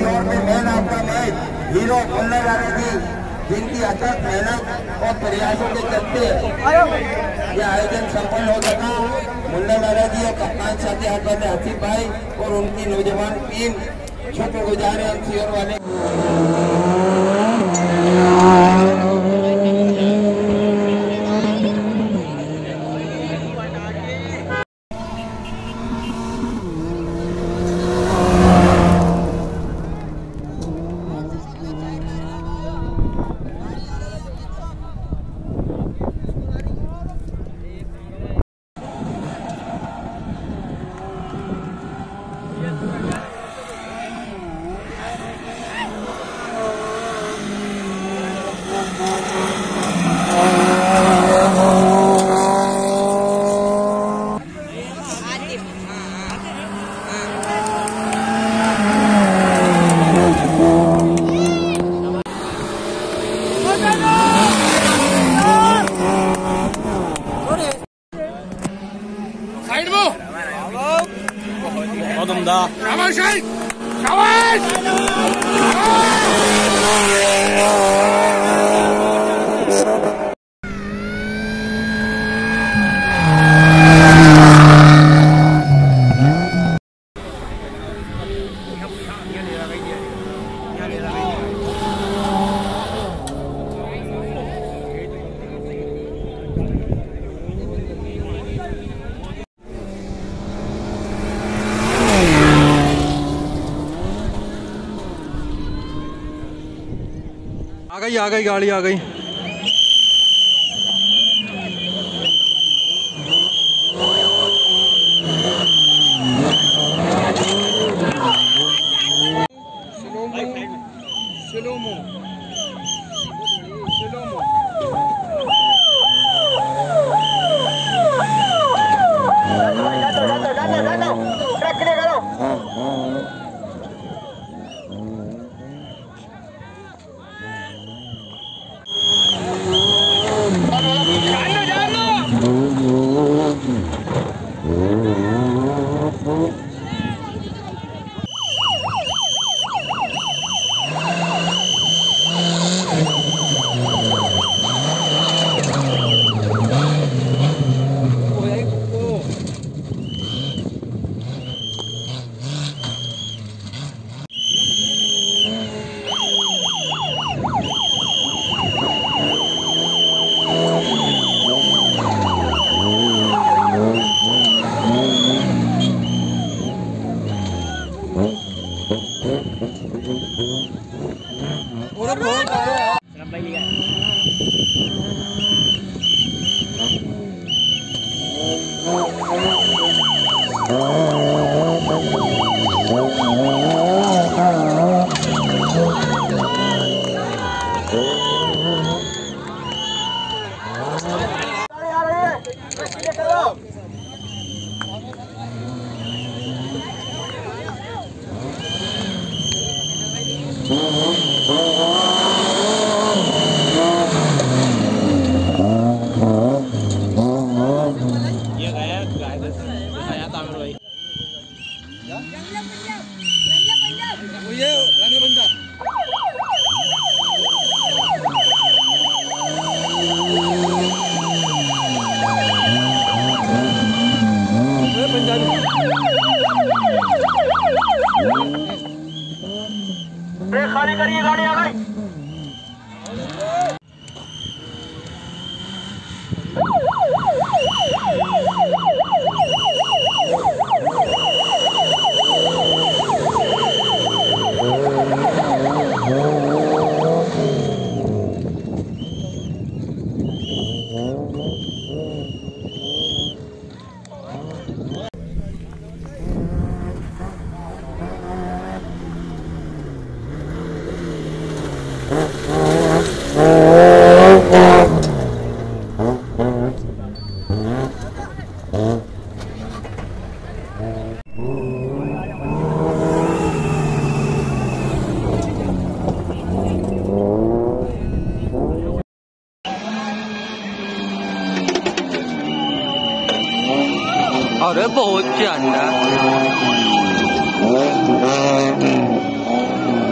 सीहोर में man of the match hero Munna Lala ji, जिनकी अथक मेहनत और प्रयासों के चलते यह आयोजन संपन्न हो सका। मुन्ना लाला जी और कप्तान साथी हाथ हसीब भाई और उनकी नौजवान टीम शुक्रगुजार है सीहोर वाले। साइड में बहुत उम्दा शाबाश शाबाश। आ गई गाड़ी आ गई। ब्रेक खाली करिए, गाड़ी आ गई। अरे बहुत चंदा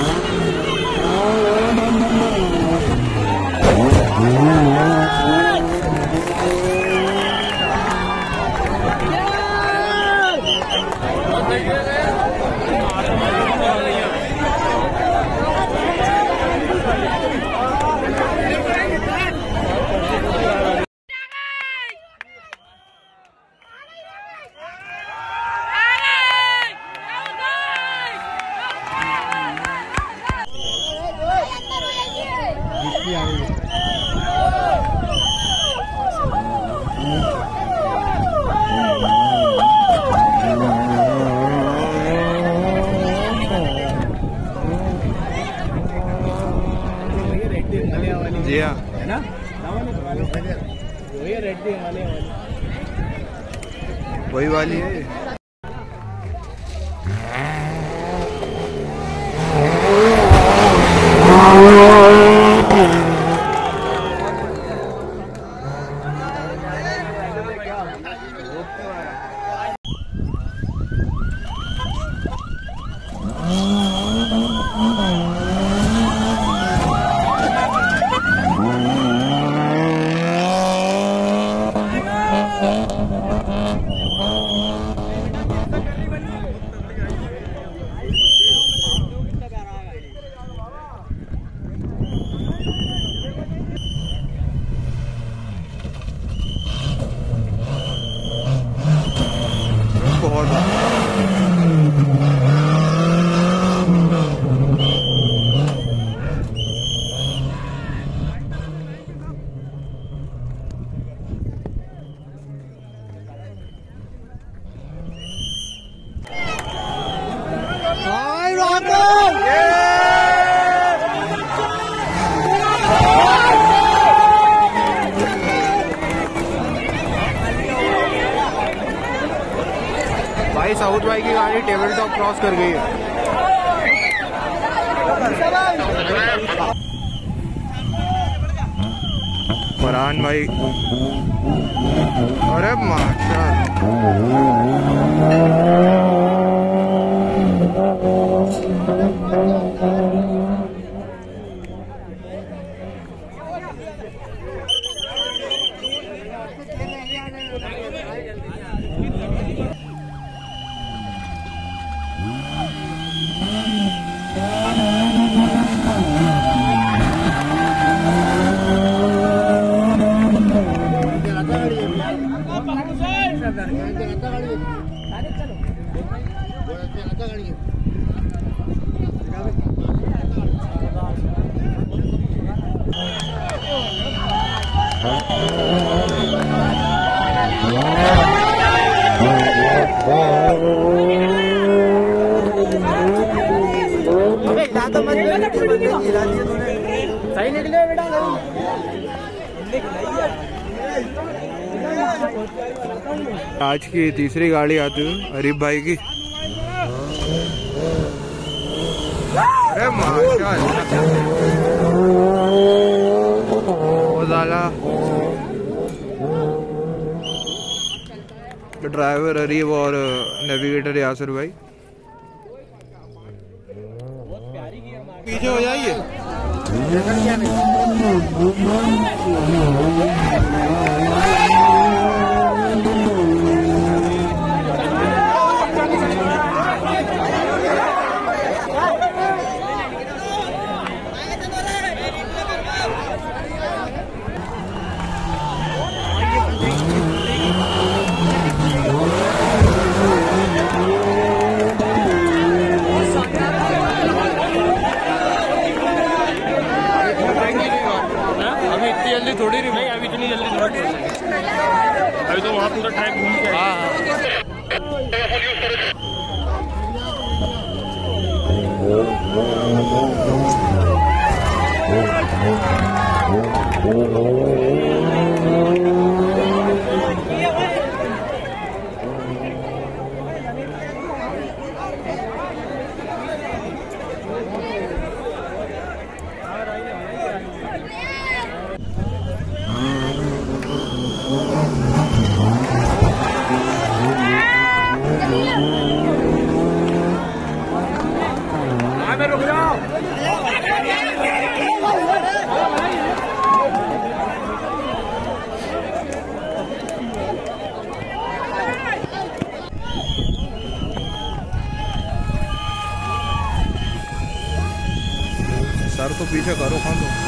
जी हाँ है ना, वही रेड वाले वही वाली है। भाई साउथ भाई की गाड़ी टेबल टॉप क्रॉस कर गई है। फरहान भाई, अरे सही निकले बेटा। आज की तीसरी गाड़ी आती है अरीफ भाई की। अरे माशाल्लाह, ड्राइवर अरीफ और नेविगेटर यासर भाई। पीछे हो जाइए। जल्दी थोड़ी नहीं, अभी इतनी जल्दी थोड़ी, अभी तो वहाँ पूरा ट्रैक घूम के। रुक जाओ। सर तो पीछे करो खान दो।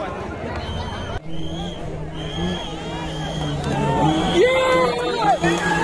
Yeah!